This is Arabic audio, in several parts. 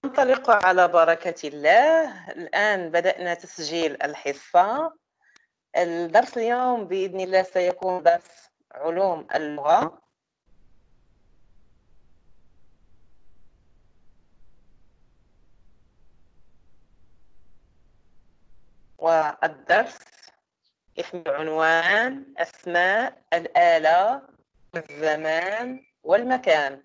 ننطلق على بركة الله. الآن بدأنا تسجيل الحصة. الدرس اليوم بإذن الله سيكون درس علوم اللغة. والدرس يحمل عنوان أسماء الآلة والزمان والمكان.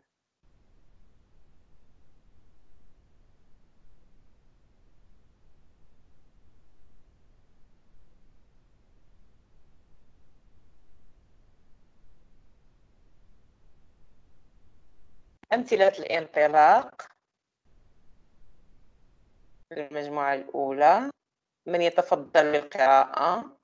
أمثلة الانطلاق للمجموعة الأولى. من يتفضل بالقراءة؟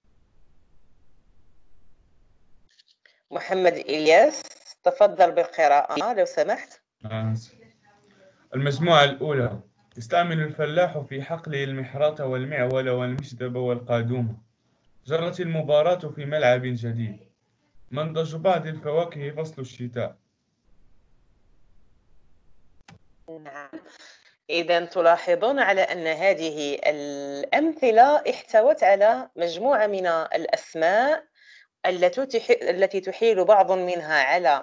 محمد إلياس، تفضل بالقراءة لو سمحت. المجموعة الأولى: يستعمل الفلاح في حقله المحرث والمعول والمشدب والقادوم. جرت المباراة في ملعب جديد. منضج بعض الفواكه فصل الشتاء. نعم، إذا تلاحظون على أن هذه الأمثلة احتوت على مجموعة من الأسماء التي تحيل بعض منها على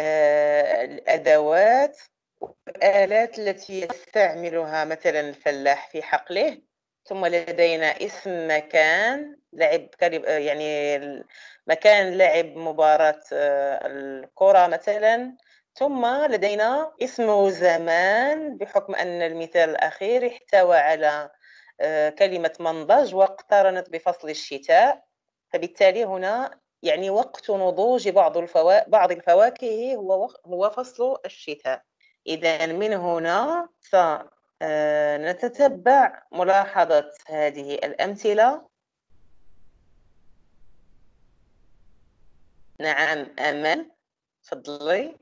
الأدوات والآلات التي يستعملها مثلا الفلاح في حقله. ثم لدينا اسم مكان لعب، يعني مكان لعب مباراة الكرة مثلا. ثم لدينا اسم زمان بحكم أن المثال الأخير احتوى على كلمة منضج واقترنت بفصل الشتاء، فبالتالي هنا يعني وقت نضوج بعض الفواكه هو فصل الشتاء. إذا من هنا سنتتبع ملاحظة هذه الأمثلة. نعم أمل، تفضلي.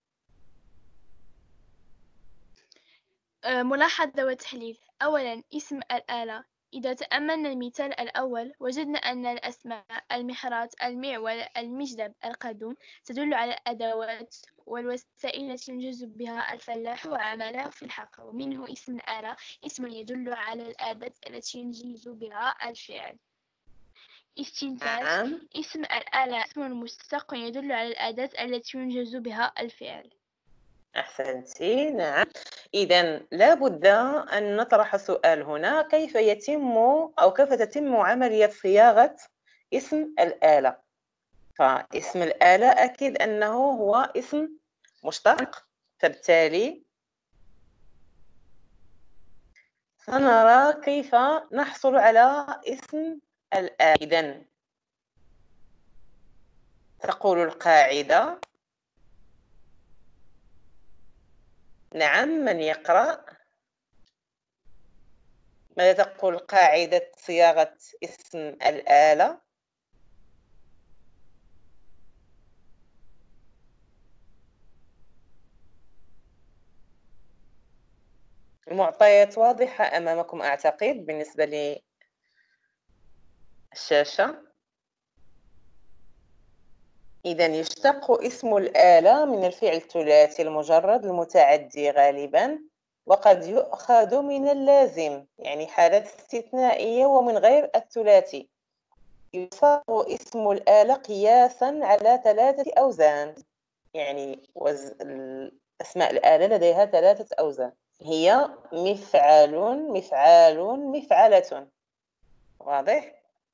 ملاحظة وتحليل. أولاً، اسم الآلة. إذا تأملنا المثال الأول وجدنا أن الأسماء المحرث، المعول، المشدب، القادوم تدل على الأدوات والوسائل التي ينجز بها الفلاح عمله في الحقل. ومنه اسم الآلة اسم يدل على الأداة التي ينجز بها الفعل. استنتاج: اسم الآلة اسم مشتق يدل على الأداة التي ينجز بها الفعل. أحسنتي، نعم. إذا لابد أن نطرح سؤال هنا: كيف تتم عملية صياغة اسم الآلة؟ فاسم الآلة أكيد أنه هو اسم مشتق، فبالتالي سنرى كيف نحصل على اسم الآلة. إذن تقول القاعدة. نعم، من يقرأ؟ ماذا تقول قاعدة صياغة اسم الآلة؟ المعطيات واضحة أمامكم أعتقد بالنسبة للشاشة. إذن يشتق اسم الآلة من الفعل الثلاثي المجرد المتعدي غالباً، وقد يؤخذ من اللازم، يعني حالات استثنائية ومن غير الثلاثي. يصاغ اسم الآلة قياساً على 3 أوزان، يعني أسماء الآلة لديها 3 أوزان، هي مفعل، مفعال، مفعلة. واضح؟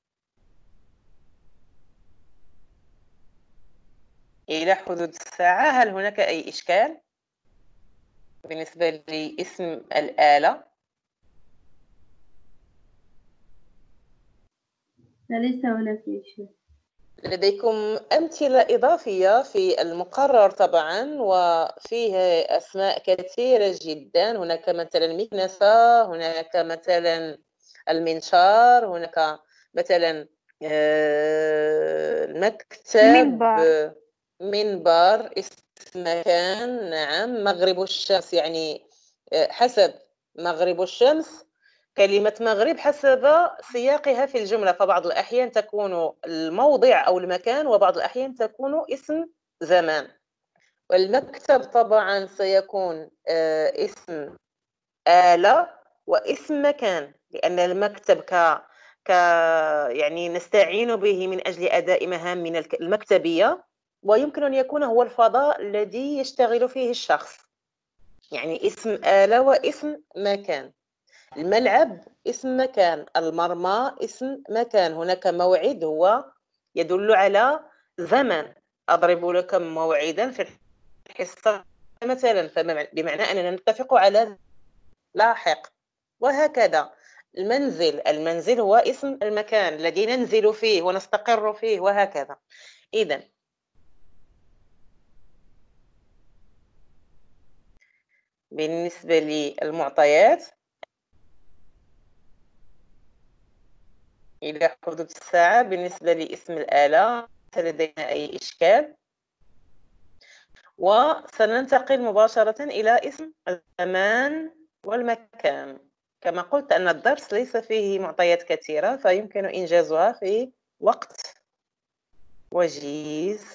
إلى حدود الساعة هل هناك أي إشكال بالنسبة لاسم الآلة؟ ليس هناك شيء. لديكم أمثلة إضافية في المقرر طبعا، وفيه أسماء كثيرة جدا. هناك مثلا مكنسة، هناك مثلا المنشار، هناك مثلا المكتب، منبر، اسم مكان. نعم، مغرب الشمس، يعني حسب مغرب الشمس، كلمة مغرب حسب سياقها في الجملة، فبعض الأحيان تكون الموضع أو المكان، وبعض الأحيان تكون اسم زمان. والمكتب طبعا سيكون اسم آلة واسم مكان، لأن المكتب يعني نستعين به من أجل أداء مهامنا المكتبية، ويمكن أن يكون هو الفضاء الذي يشتغل فيه الشخص، يعني اسم آلة واسم مكان. الملعب اسم مكان، المرمى اسم مكان. هناك موعد هو يدل على زمن، أضرب لكم موعدا في الحصة مثلا، بمعنى أننا نتفق على لاحق، وهكذا. المنزل هو اسم المكان الذي ننزل فيه ونستقر فيه، وهكذا. إذن بالنسبة للمعطيات، إلى حدود الساعة، بالنسبة لاسم الآلة ليس لدينا أي إشكال، وسننتقل مباشرة إلى اسم الزمان والمكان. كما قلت أن الدرس ليس فيه معطيات كثيرة، فيمكن إنجازها في وقت وجيز.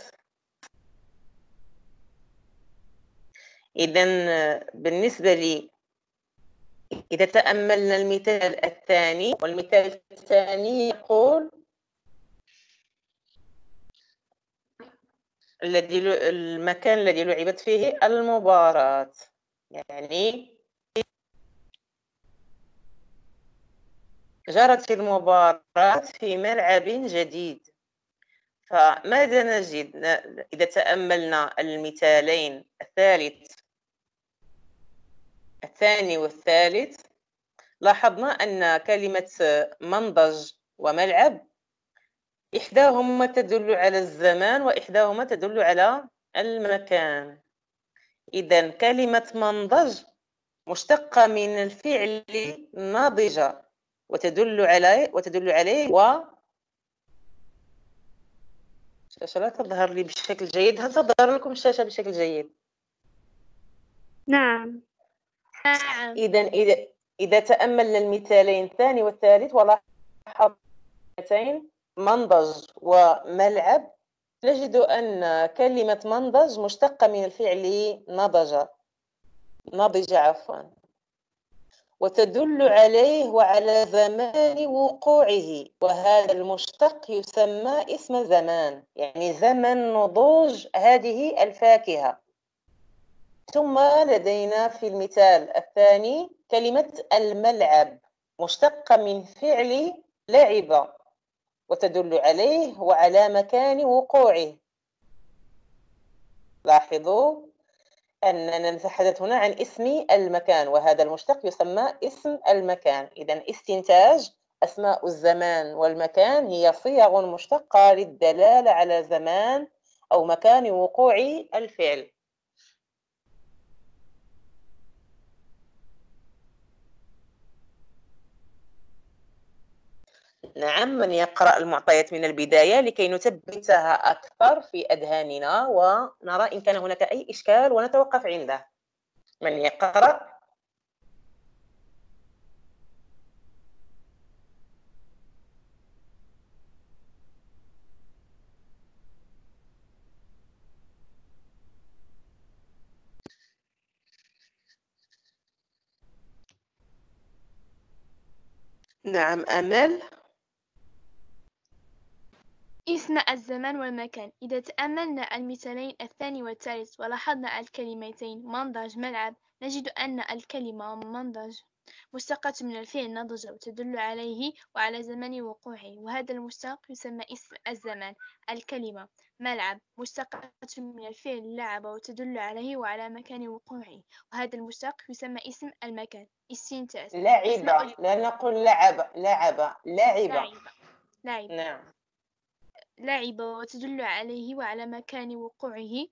إذن بالنسبة لي، إذا تأملنا المثال الثاني، والمثال الثاني يقول المكان الذي لعبت فيه المباراة، يعني جرت المباراة في ملعب جديد. فماذا نجد إذا تأملنا المثالين الثاني والثالث؟ لاحظنا أن كلمة منضج وملعب إحداهما تدل على الزمان وإحداهما تدل على المكان. إذن كلمة منضج مشتقة من الفعل نضج وتدل عليه الشاشة لا تظهر لي بشكل جيد. هل تظهر لكم الشاشة بشكل جيد؟ نعم. إذا تأملنا المثالين الثاني والثالث ولاحظنا منضج وملعب، نجد أن كلمة منضج مشتقة من الفعل نضج وتدل عليه وعلى زمان وقوعه، وهذا المشتق يسمى اسم زمان، يعني زمن نضوج هذه الفاكهة. ثم لدينا في المثال الثاني كلمة الملعب مشتقة من فعل لعب وتدل عليه وعلى مكان وقوعه. لاحظوا أننا نتحدث هنا عن اسم المكان، وهذا المشتق يسمى اسم المكان. إذن استنتاج: أسماء الزمان والمكان هي صيغ مشتقة للدلالة على زمان أو مكان وقوع الفعل. نعم، من يقرأ المعطيات من البداية لكي نثبتها أكثر في أذهاننا ونرى إن كان هناك أي إشكال ونتوقف عنده. من يقرأ؟ نعم أمل. اسم الزمان والمكان. إذا تأملنا المثالين الثاني والثالث ولاحظنا الكلمتين منضج ملعب، نجد أن الكلمة منضج مشتقة من الفعل نضج وتدل عليه وعلى زمن وقوعه، وهذا المشتق يسمى اسم الزمان. الكلمة ملعب مشتقة من الفعل لعب وتدل عليه وعلى مكان وقوعه، وهذا المشتق يسمى اسم المكان. استنتاج: لعب، لا نقول لعب. نعم. لعب وتدل عليه وعلى مكان وقوعه.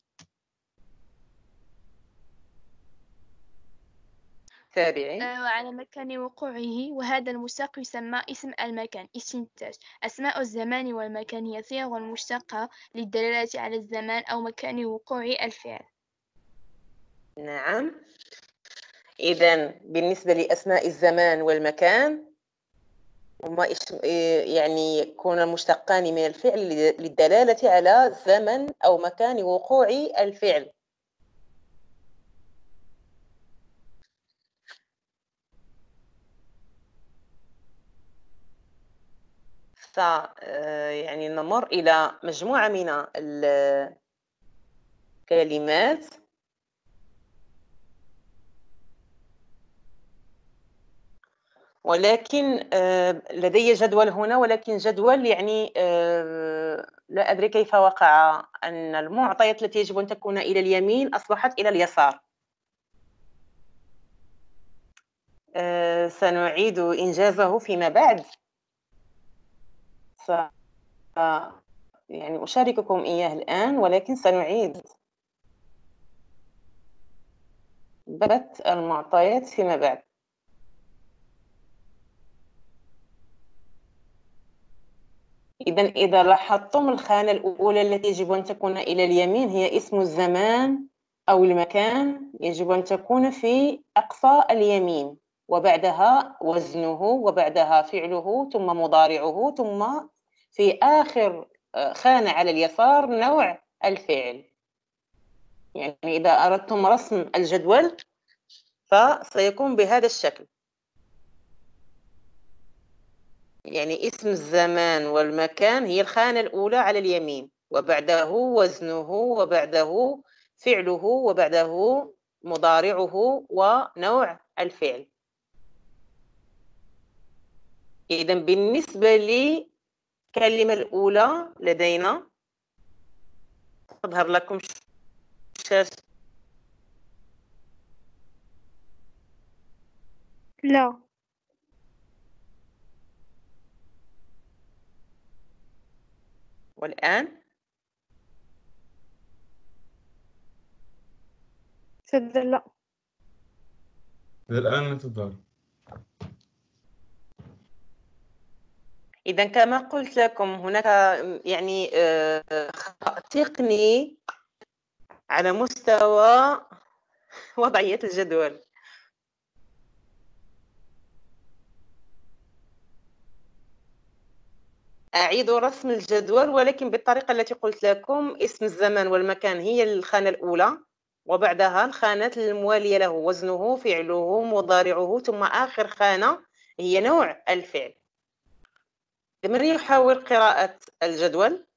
تابعي. وعلى مكان وقوعه، وهذا المشتق يسمى اسم المكان. استنتاج: أسماء الزمان والمكان هي صيغ مشتقة للدلالة على الزمان أو مكان وقوع الفعل. نعم. إذن بالنسبة لأسماء الزمان والمكان هما يعني يكون مشتقان من الفعل للدلالة على زمن أو مكان وقوع الفعل. يعني نمر إلى مجموعة من الكلمات ولكن لدي جدول هنا، ولكن جدول يعني لا أدري كيف وقع أن المعطيات التي يجب أن تكون إلى اليمين أصبحت إلى اليسار. سنعيد إنجازه فيما بعد. يعني أشارككم إياه الآن، ولكن سنعيد بث المعطيات فيما بعد. إذا لاحظتم الخانة الأولى التي يجب أن تكون إلى اليمين هي اسم الزمان أو المكان، يجب أن تكون في أقصى اليمين، وبعدها وزنه، وبعدها فعله، ثم مضارعه، ثم في آخر خانة على اليسار نوع الفعل. يعني إذا أردتم رسم الجدول فسيكون بهذا الشكل. يعني اسم الزمان والمكان هي الخانة الأولى على اليمين، وبعده وزنه، وبعده فعله، وبعده مضارعه ونوع الفعل. إذا بالنسبة للكلمة الأولى لدينا تظهر لكم الشاشة. لا. والآن تفضل. لا. الآن لا تظهر. إذا كما قلت لكم هناك يعني خطأ تقني على مستوى وضعية الجدول. أعيد رسم الجدول ولكن بالطريقة التي قلت لكم. اسم الزمان والمكان هي الخانة الأولى، وبعدها الخانة الموالية له وزنه، فعله، مضارعه، ثم آخر خانة هي نوع الفعل. من يحاول قراءة الجدول؟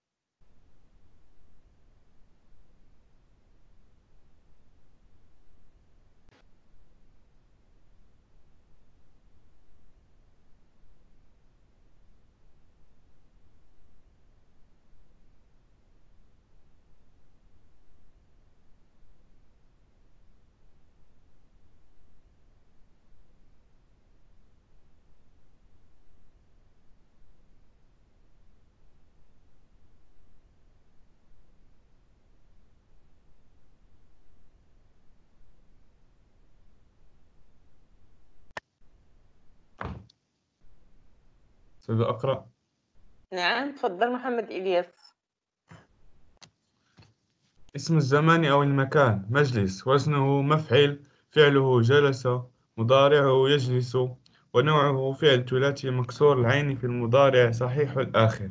سأقرأ. نعم، تفضل محمد إلياس. اسم الزمان أو المكان: مجلس، وزنه مفعل، فعله جلس، مضارعه يجلس، ونوعه فعل ثلاثي مكسور العين في المضارع صحيح الآخر.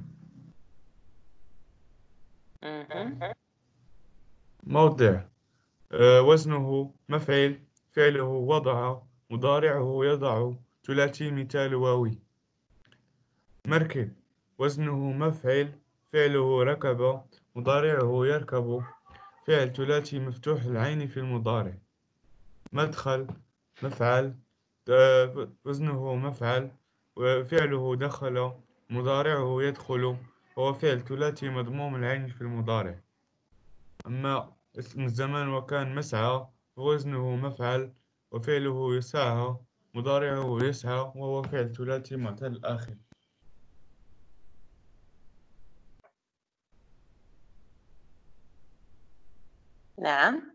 موضع: وزنه مفعل، فعله وضع، مضارعه يضع، ثلاثي مثال واوي. مركب: وزنه مفعل، فعله ركب، مضارعه يركب، فعل ثلاثي مفتوح العين في المضارع. مدخل: مفعل، وزنه مفعل، وفعله دخل، مضارعه يدخل، هو فعل ثلاثي مضموم العين في المضارع. أما اسم الزمان وكان: مسعى، ووزنه مفعل، وفعله يسعى، مضارعه يسعى، وهو فعل ثلاثي معتل الآخر. نعم.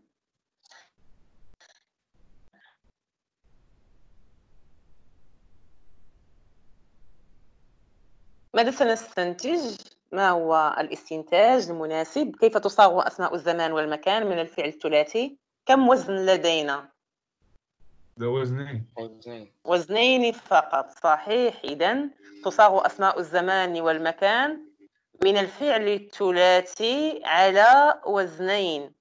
ماذا سنستنتج؟ ما هو الاستنتاج المناسب؟ كيف تصاغ أسماء الزمان والمكان من الفعل الثلاثي؟ كم وزن لدينا؟ ده وزنين. وزنين فقط، صحيح. إذن تصاغ أسماء الزمان والمكان من الفعل الثلاثي على وزنين،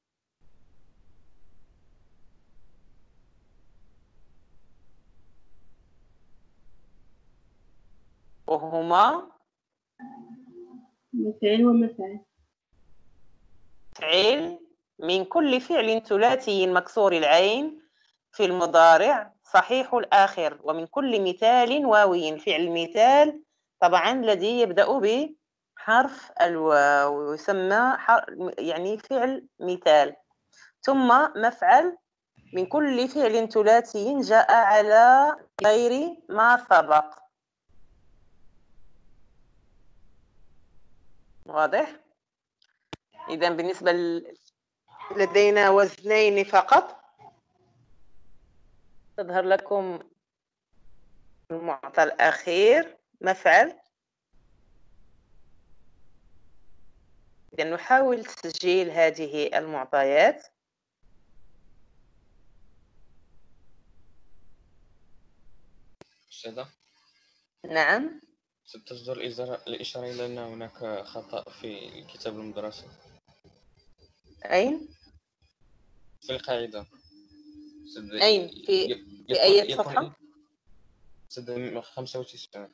وهما مفعول ومفعل. فعل من كل فعل ثلاثي مكسور العين في المضارع صحيح الآخر، ومن كل مثال واوي. فعل مثال طبعا الذي يبدأ بحرف الواو يسمى يعني فعل مثال. ثم مفعل من كل فعل ثلاثي جاء على غير ما سبق. واضح؟ إذا بالنسبة لدينا وزنين فقط. تظهر لكم المعطى الأخير مفعل. إذا نحاول تسجيل هذه المعطيات. أستاذة، نعم. ستجدر الإشارة إلى أن هناك خطأ في الكتاب المدرسي أين؟ في القاعدة. أين؟ في أي صفحة؟ 95.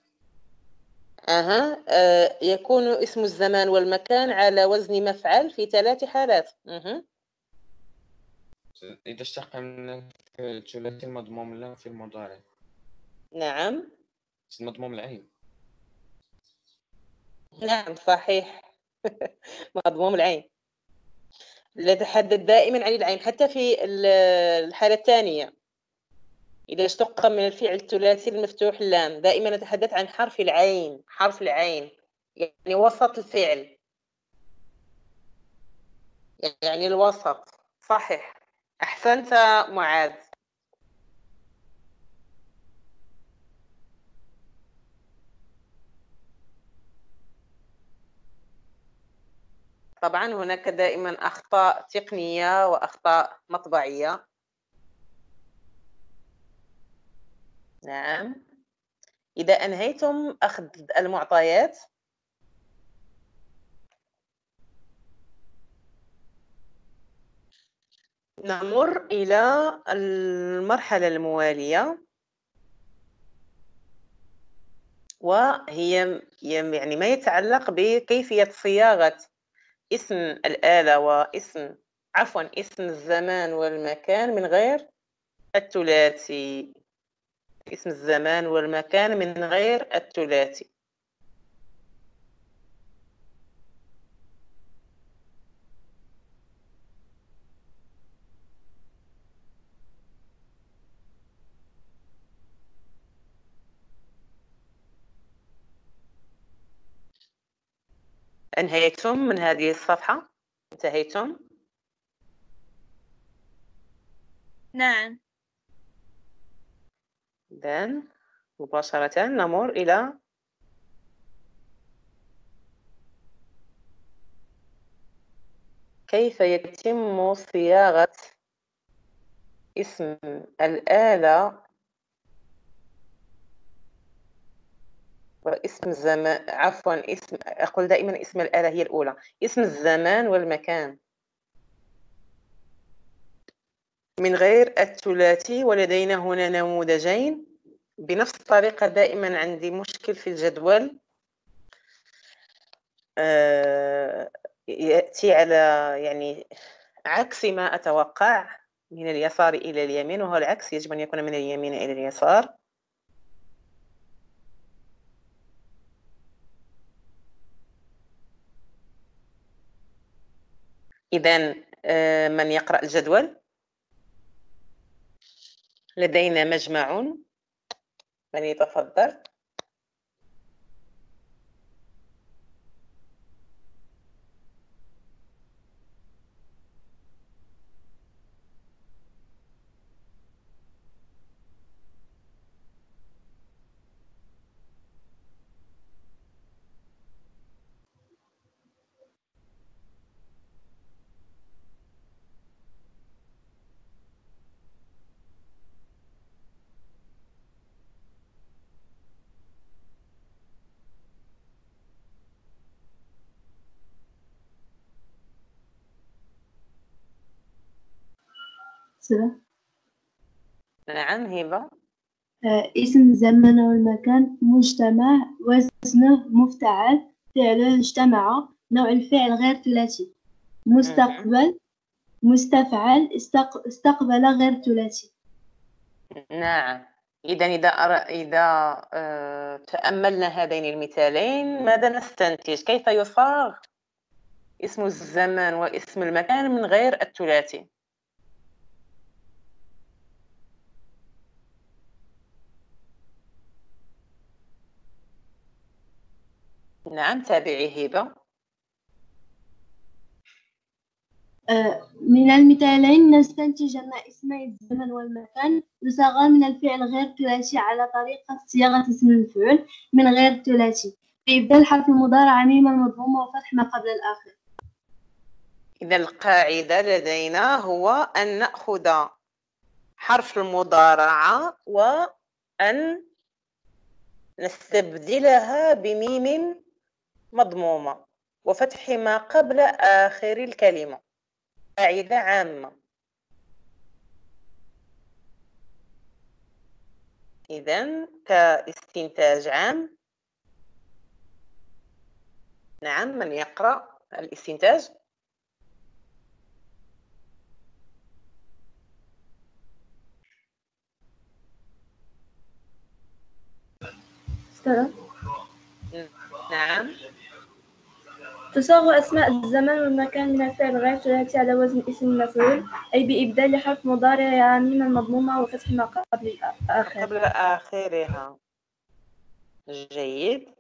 يكون اسم الزمان والمكان على وزن مفعل في 3 حالات. إذا اشتق من الثلاثي المضموم له في المضارع. نعم. مضموم العين. نعم صحيح. مضموم العين. نتحدث دائما عن العين حتى في الحالة الثانية. إذا اشتق من الفعل الثلاثي المفتوح اللام دائما نتحدث عن حرف العين. حرف العين يعني وسط الفعل، يعني الوسط. صحيح، أحسنت معاذ. طبعا هناك دائما أخطاء تقنية وأخطاء مطبعية. نعم. إذا أنهيتم أخذ المعطيات نمر إلى المرحلة الموالية، وهي يعني ما يتعلق بكيفية صياغة اسم الآلة واسم اسم الزمان والمكان من غير الثلاثي. اسم الزمان والمكان من غير الثلاثي. أنهيتم من هذه الصفحة؟ انتهيتم؟ نعم. إذن مباشرة نمر إلى كيف يتم صياغة اسم الآلة واسم الزمان. أقول دائما اسم الآلة هي الأولى. اسم الزمان والمكان من غير الثلاثي. ولدينا هنا نموذجين بنفس الطريقة. دائما عندي مشكل في الجدول يأتي على يعني عكس ما أتوقع، من اليسار إلى اليمين، وهو العكس. يجب أن يكون من اليمين إلى اليسار. إذن من يقرأ الجدول؟ لدينا مجمع. من يتفضل؟ نعم هبة. اسم الزمان والمكان مجتمع وزنه مفتعل فعل اجتمع. نوع الفعل غير ثلاثي. مستقبل، مستفعل، استقبل غير ثلاثي. نعم. إذا تأملنا هذين المثالين ماذا نستنتج؟ كيف يصاغ اسم الزمان واسم المكان من غير الثلاثي؟ نعم، تابعي هبة. من المثالين نستنتج أن اسمي الزمن والمكان يصاغان من الفعل غير ثلاثي على طريقة صياغة اسم المفعول من غير ثلاثي بإبدال حرف المضارع ميم المضمومة وفتح ما قبل الآخر. إذا القاعدة لدينا هو أن نأخذ حرف المضارعة وأن نستبدلها بميم مضمومة وفتح ما قبل آخر الكلمة. قاعدة عامة. إذن كاستنتاج عام. نعم، من يقرأ الاستنتاج؟ نعم. تصاغ أسماء الزمان والمكان من الفعل غير ثلاثي على وزن اسم المفعول، أي بإبدال حرف مضارع ميم المضمومة وفتح ما قبل الآخر. قبل آخرها. جيد.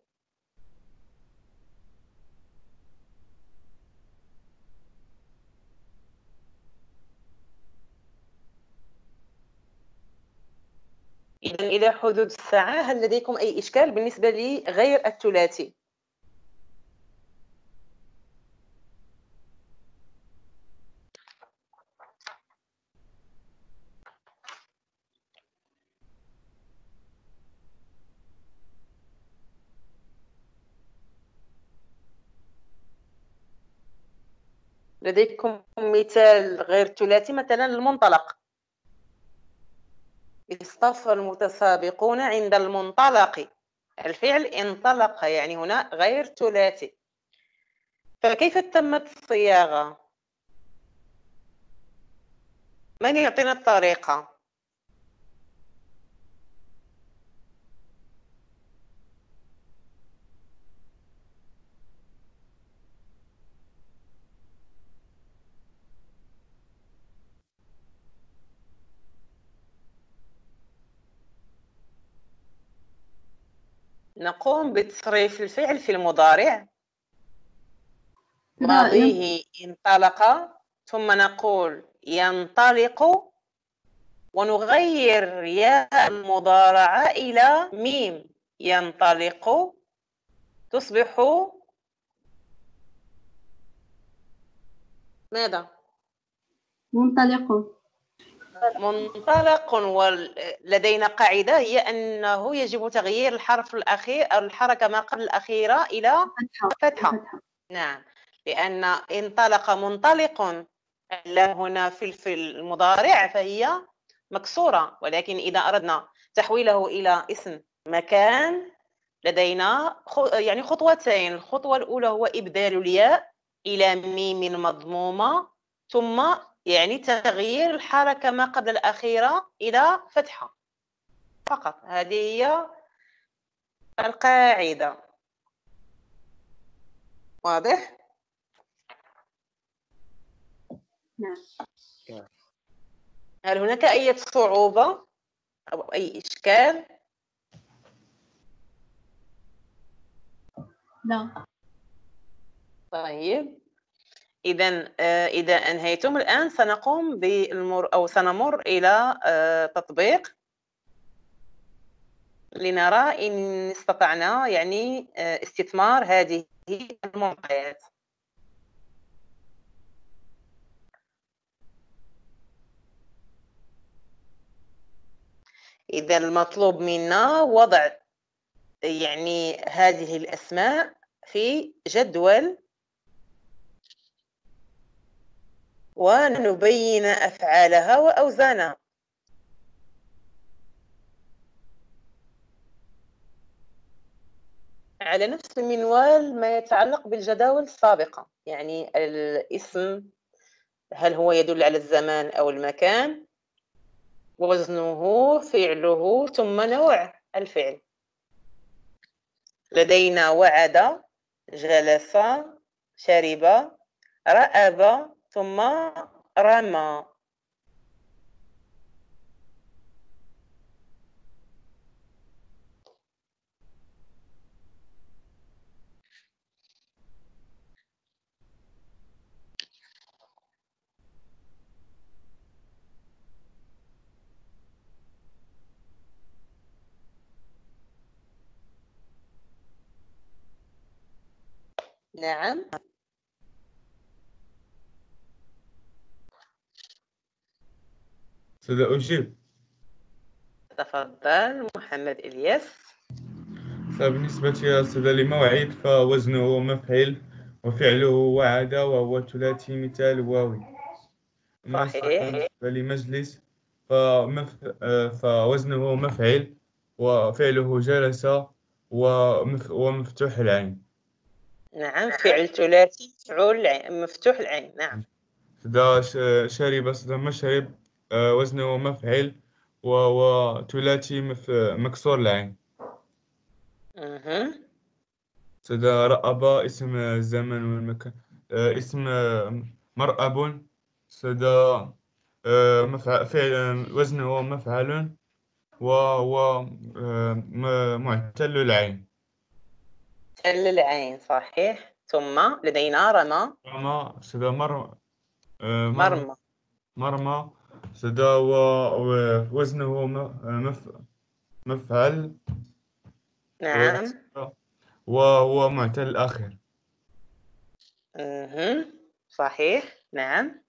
إلى حدود الساعة هل لديكم أي إشكال بالنسبة لغير الثلاثي؟ لديكم مثال غير ثلاثي، مثلا المنطلق. اصطف المتسابقون عند المنطلق. الفعل انطلق، يعني هنا غير ثلاثي. فكيف تمت الصياغة؟ من يعطينا الطريقة؟ نقوم بتصريف الفعل في المضارع. ماضيه انطلق، ثم نقول ينطلق ونغير ياء المضارعة إلى ميم. ينطلق تصبح ماذا؟ منطلق. منطلق. ولدينا قاعدة هي أنه يجب تغيير الحرف الأخير أو الحركة ما قبل الأخيرة إلى فتحة. نعم، لأن انطلق منطلق هنا في المضارع فهي مكسورة، ولكن إذا أردنا تحويله إلى اسم مكان لدينا يعني خطوتين. الخطوة الأولى هو إبدال الياء إلى ميم مضمومة، ثم يعني تغيير الحركة ما قبل الأخيرة إلى فتحة فقط. هذه هي القاعدة. واضح؟ نعم. هل هناك أي صعوبة أو أي إشكال؟ لا. طيب، إذا أنهيتم الآن سنقوم سنمر إلى تطبيق لنرى إن استطعنا يعني استثمار هذه المعطيات. إذا المطلوب منا وضع يعني هذه الأسماء في جدول ونبين أفعالها وأوزانها. على نفس المنوال ما يتعلق بالجداول السابقة، يعني الاسم هل هو يدل على الزمان أو المكان، وزنه، فعله، ثم نوع الفعل. لدينا وعد، جلس، شرب، رأب، ثم رمى. نعم. سأجيب. تفضل محمد إلياس. فبالنسبة يا أستاذ لموعد فوزنه مفعل وفعله وعد وهو ثلاثي مثال واوي. صحيح. بالنسبة لمجلس فوزنه مفعل وفعله جلس ومفتوح العين. نعم، فعل ثلاثي مفعول مفتوح العين. نعم. إذا شرب صدى مشرب وزنه مفعل وثلاثي مكسور العين. صدى رأب اسم الزمن والمكان، اسم مرأب. صدى فعل وزنه مفعل وهو معتل العين. معتل العين صحيح. ثم لدينا رمى. رمى صدى مرمى. مرمى صدى وزنه مفعل. نعم. وهو معتل الآخر. صحيح. نعم.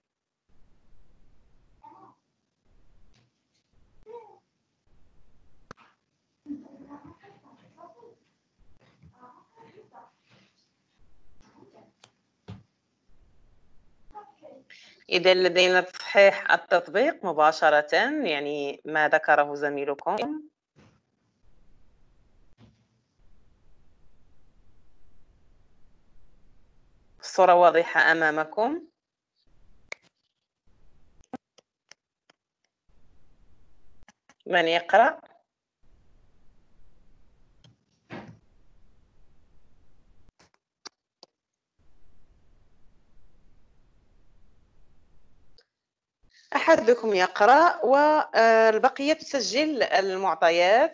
إذا لدينا تصحيح التطبيق مباشرة، يعني ما ذكره زميلكم. الصورة واضحة أمامكم. من يقرأ؟ أحدكم يقرأ والبقية تسجل المعطيات.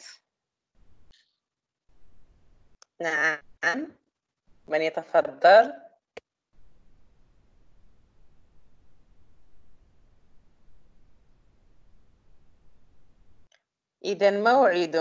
نعم، من يتفضل؟ إذا موعد.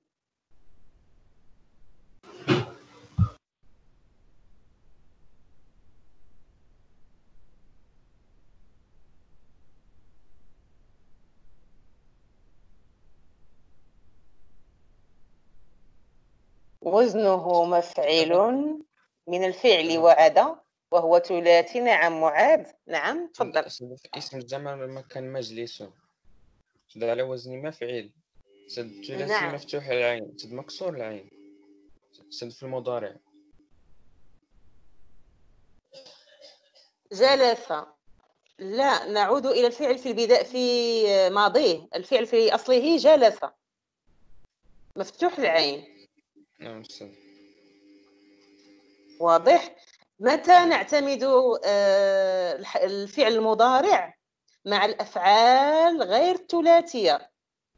وزنه مفعل من الفعل وعد وهو ثلاثي. نعم معاذ. نعم تفضل. اسم الزمان والمكان مجلس. سد على وزن مفعل. سد ثلاثي. نعم. مفتوح العين. سد مكسور العين. سد في المضارع. جلس. لا، نعود إلى الفعل في البداية في ماضيه. الفعل في أصله جلس مفتوح العين. نعم أستاذ. واضح. متى نعتمد الفعل المضارع مع الأفعال غير الثلاثية،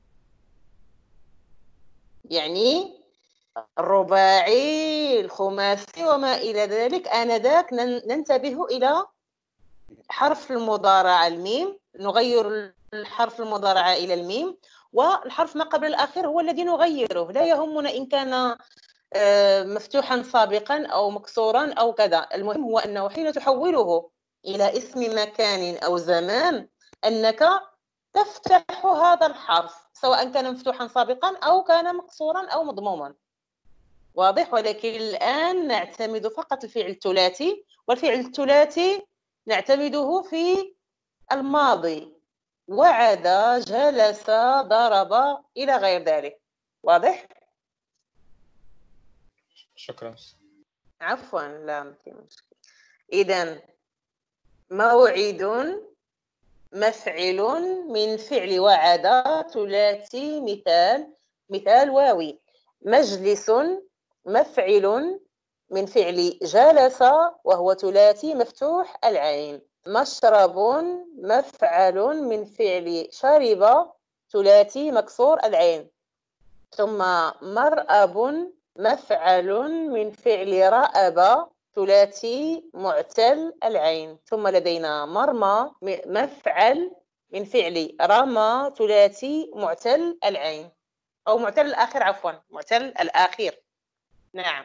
يعني الرباعي، الخماسي وما إلى ذلك، آنذاك ننتبه إلى حرف المضارع الميم، نغير الحرف المضارع إلى الميم، والحرف ما قبل الأخير هو الذي نغيره. لا يهمنا إن كان مفتوحا سابقا أو مكسورا أو كذا، المهم هو أنه حين تحوله إلى اسم مكان أو زمان أنك تفتح هذا الحرف سواء كان مفتوحا سابقا أو كان مكسورا أو مضموما. واضح. ولكن الآن نعتمد فقط الفعل الثلاثي، والفعل الثلاثي نعتمده في الماضي: وعد، جلس، ضرب إلى غير ذلك. واضح؟ شكرا. عفوا، لا ما في مشكل. إذا موعد مفعل من فعل وعد ثلاثي مثال واوي. مجلس مفعل من فعل جلس وهو ثلاثي مفتوح العين. مشرب مفعل من فعل شرب ثلاثي مكسور العين. ثم مرأب مفعل من فعل رأب ثلاثي معتل العين. ثم لدينا مرمى مفعل من فعل رمى ثلاثي معتل العين، أو معتل الآخر، عفوا معتل الآخر. نعم.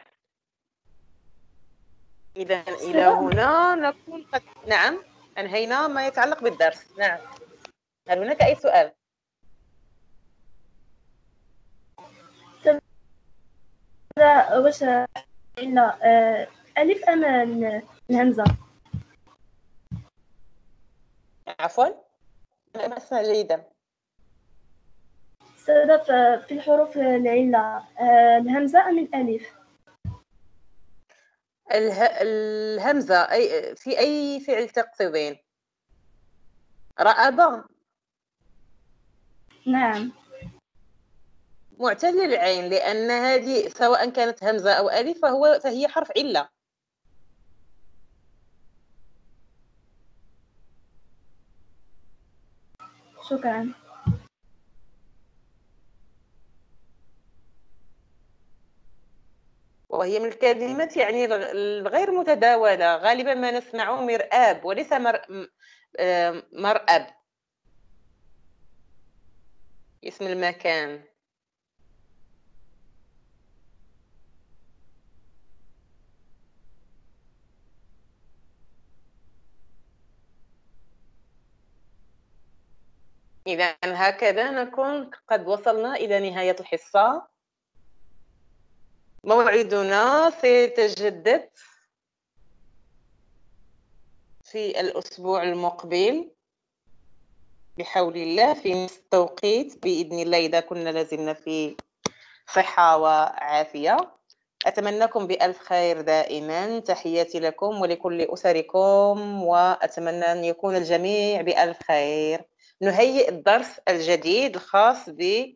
إذا إلى هنا نكون قد أنهينا ما يتعلق بالدرس. نعم، هل هناك أي سؤال؟ واش إلا ألف أم الهمزة؟ عفوا، أنا ما أسمع جيدا. سبب في الحروف العلة الهمزة أم الألف؟ الهمزة في أي فعل تقصدين؟ رأب؟ نعم. معتل العين، لأن هذه سواء كانت همزة أو ألف فهي حرف علة. شكرا. وهي من الكلمات يعني الغير متداولة، غالبا ما نسمع مرآب وليس مرأب، اسم المكان. إذا هكذا نكون قد وصلنا إلى نهاية الحصة. موعدنا سيتجدد في الأسبوع المقبل بحول الله في نفس التوقيت بإذن الله، إذا كنا لازلنا في صحة وعافية. أتمنىكم بألف خير دائما. تحياتي لكم ولكل أسركم، وأتمنى أن يكون الجميع بألف خير. نهيئ الدرس الجديد الخاص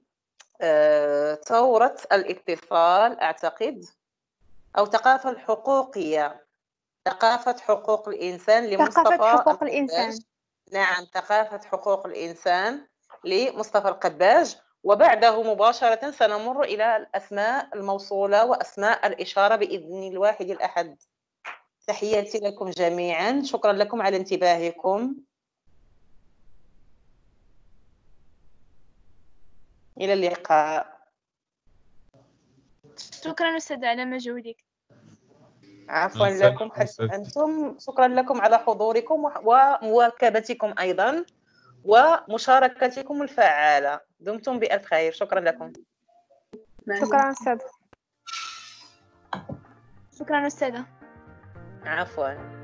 بثورة الاتصال، أعتقد، أو ثقافة الحقوقية، ثقافة حقوق الإنسان لمصطفى حقوق الإنسان. نعم، ثقافة حقوق الإنسان لمصطفى القباج. وبعده مباشرة سنمر إلى الأسماء الموصولة وأسماء الإشارة بإذن الواحد الأحد. تحياتي لكم جميعا، شكرا لكم على انتباهكم. إلى اللقاء. شكرا أستاذ على مجهودك. عفوا لكم أنتم، شكرا لكم على حضوركم ومواكبتكم أيضا ومشاركتكم الفعالة. دمتم بألف خير. شكرا لكم. شكرا أستاذ. شكرا أستاذة. عفوا.